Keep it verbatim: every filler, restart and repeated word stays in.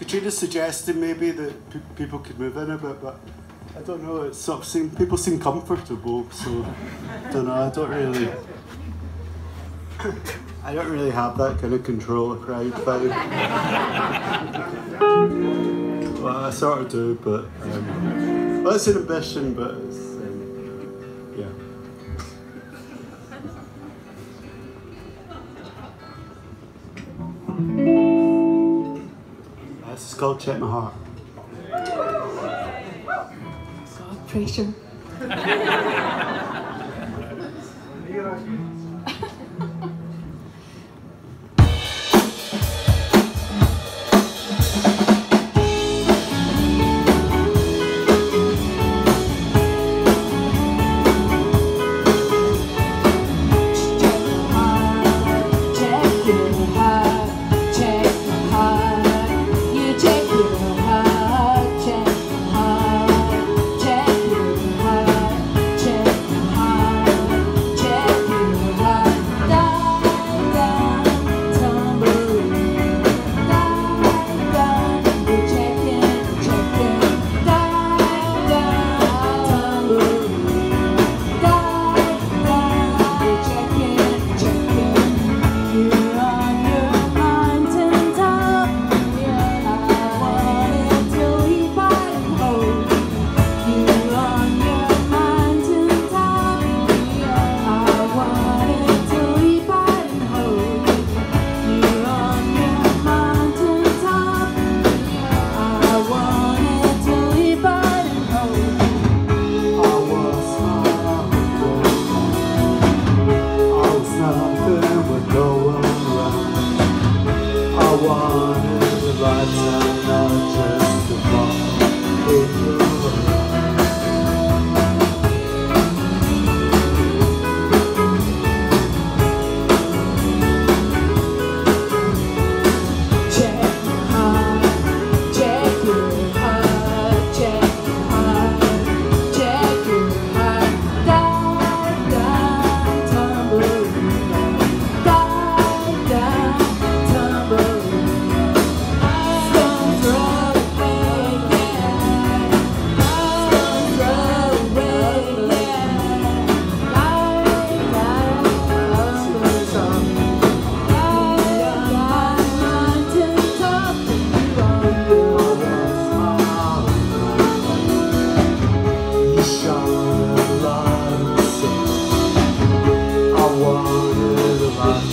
Katrina's suggesting maybe that pe people could move in a bit, but I don't know. It's sort of seem people seem comfortable, so I don't know. I don't really. I don't really have that kind of control a crowd vibe. Well, I sort of do, but um, well, it's an ambition, but it's um, yeah. This is called Check My Heart. God, pressure. I wanted a lot.